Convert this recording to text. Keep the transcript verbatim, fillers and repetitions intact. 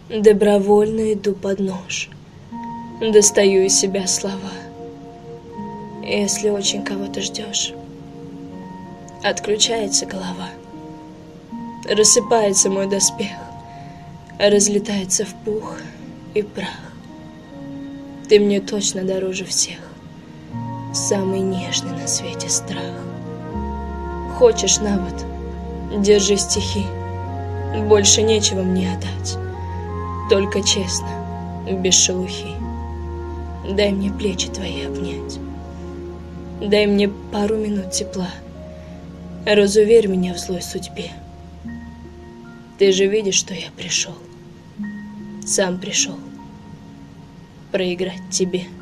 Добровольно иду под нож, достаю из себя слова. Если очень кого-то ждешь, отключается голова. Рассыпается мой доспех, разлетается в пух и прах. Ты мне точно дороже всех, самый нежный на свете страх. Хочешь на вот, держи стихи, больше нечего мне отдать. Только честно, без шелухи. Дай мне плечи твои обнять. Дай мне пару минут тепла. Разуверь меня в злой судьбе. Ты же видишь, что я пришел. Сам пришел проиграть тебе.